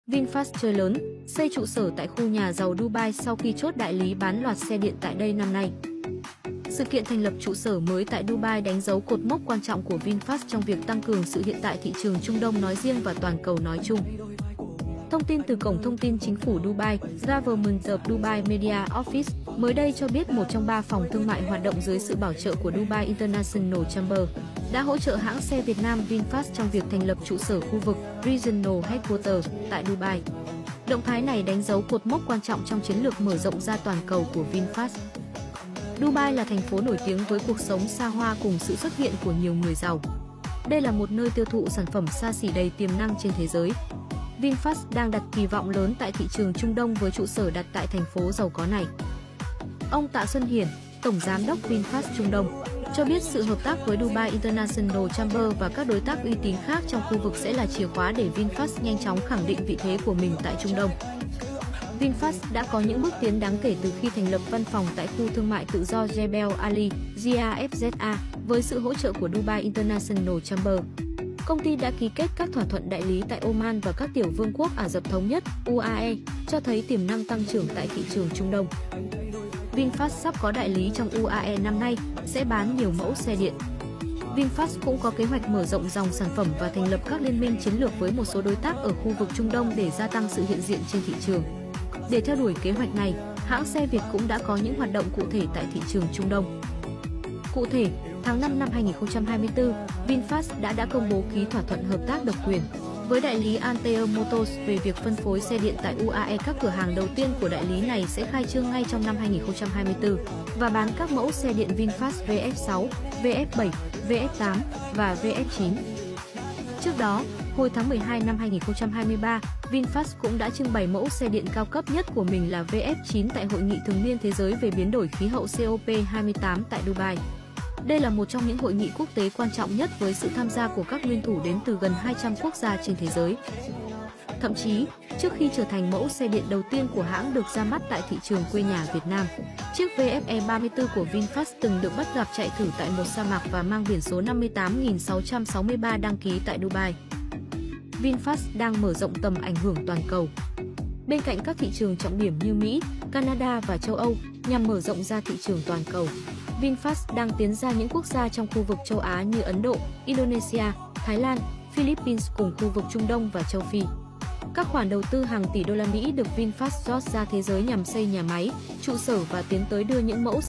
VinFast chơi lớn, xây trụ sở tại khu nhà giàu Dubai sau khi chốt đại lý bán loạt xe điện tại đây năm nay. Sự kiện thành lập trụ sở mới tại Dubai đánh dấu cột mốc quan trọng của VinFast trong việc tăng cường sự hiện tại thị trường Trung Đông nói riêng và toàn cầu nói chung. Thông tin từ Cổng Thông tin Chính phủ Dubai, Government of Dubai Media Office, mới đây cho biết một trong 3 phòng thương mại hoạt động dưới sự bảo trợ của Dubai International Chamber đã hỗ trợ hãng xe Việt Nam VinFast trong việc thành lập trụ sở khu vực Regional Headquarters tại Dubai. Động thái này đánh dấu cột mốc quan trọng trong chiến lược mở rộng ra toàn cầu của VinFast. Dubai là thành phố nổi tiếng với cuộc sống xa hoa cùng sự xuất hiện của nhiều người giàu. Đây là một nơi tiêu thụ sản phẩm xa xỉ đầy tiềm năng trên thế giới. VinFast đang đặt kỳ vọng lớn tại thị trường Trung Đông với trụ sở đặt tại thành phố giàu có này. Ông Tạ Xuân Hiển, Tổng Giám đốc VinFast Trung Đông, cho biết sự hợp tác với Dubai International Chamber và các đối tác uy tín khác trong khu vực sẽ là chìa khóa để VinFast nhanh chóng khẳng định vị thế của mình tại Trung Đông. VinFast đã có những bước tiến đáng kể từ khi thành lập văn phòng tại khu thương mại tự do Jebel Ali, GAFZA, với sự hỗ trợ của Dubai International Chamber. Công ty đã ký kết các thỏa thuận đại lý tại Oman và các tiểu vương quốc Ả Rập Thống Nhất, UAE, cho thấy tiềm năng tăng trưởng tại thị trường Trung Đông. VinFast sắp có đại lý trong UAE năm nay, sẽ bán nhiều mẫu xe điện. VinFast cũng có kế hoạch mở rộng dòng sản phẩm và thành lập các liên minh chiến lược với một số đối tác ở khu vực Trung Đông để gia tăng sự hiện diện trên thị trường. Để theo đuổi kế hoạch này, hãng xe Việt cũng đã có những hoạt động cụ thể tại thị trường Trung Đông. Cụ thể, tháng 5 năm 2024, VinFast đã công bố ký thỏa thuận hợp tác độc quyền với đại lý Altair Motors về việc phân phối xe điện tại UAE. Các cửa hàng đầu tiên của đại lý này sẽ khai trương ngay trong năm 2024 và bán các mẫu xe điện VinFast VF6, VF7, VF8 và VF9. Trước đó, hồi tháng 12 năm 2023, VinFast cũng đã trưng bày mẫu xe điện cao cấp nhất của mình là VF9 tại Hội nghị thường niên thế giới về biến đổi khí hậu COP28 tại Dubai. Đây là một trong những hội nghị quốc tế quan trọng nhất với sự tham gia của các nguyên thủ đến từ gần 200 quốc gia trên thế giới. Thậm chí, trước khi trở thành mẫu xe điện đầu tiên của hãng được ra mắt tại thị trường quê nhà Việt Nam, chiếc VFE 34 của VinFast từng được bắt gặp chạy thử tại một sa mạc và mang biển số 58.663 đăng ký tại Dubai. VinFast đang mở rộng tầm ảnh hưởng toàn cầu. Bên cạnh các thị trường trọng điểm như Mỹ, Canada và châu Âu, nhằm mở rộng ra thị trường toàn cầu, VinFast đang tiến ra những quốc gia trong khu vực châu Á như Ấn Độ, Indonesia, Thái Lan, Philippines cùng khu vực Trung Đông và châu Phi. Các khoản đầu tư hàng tỷ đô la Mỹ được VinFast rót ra thế giới nhằm xây nhà máy, trụ sở và tiến tới đưa những mẫu